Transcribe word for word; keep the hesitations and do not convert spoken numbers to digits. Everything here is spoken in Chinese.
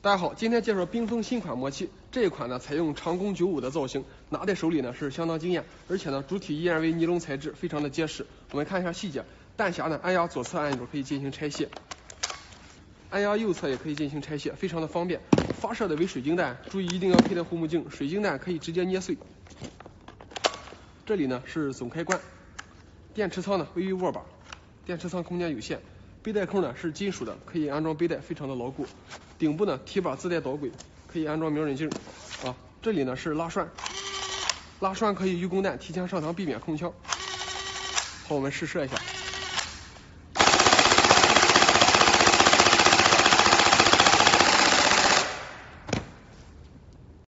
大家好，今天介绍冰封新款魔器。这一款呢，采用长弓九五的造型，拿在手里呢是相当惊艳，而且呢主体依然为尼龙材质，非常的结实。我们看一下细节，弹匣呢按压左侧按钮可以进行拆卸，按压右侧也可以进行拆卸，非常的方便。发射的为水晶弹，注意一定要佩戴护目镜，水晶弹可以直接捏碎。这里呢是总开关，电池仓呢位于握把，电池仓空间有限。背带扣呢是金属的，可以安装背带，非常的牢固。顶部呢提把自带导轨，可以安装瞄准镜。啊，这里呢是拉栓，拉栓可以预供弹提前上膛，避免空枪。好，我们试射一下。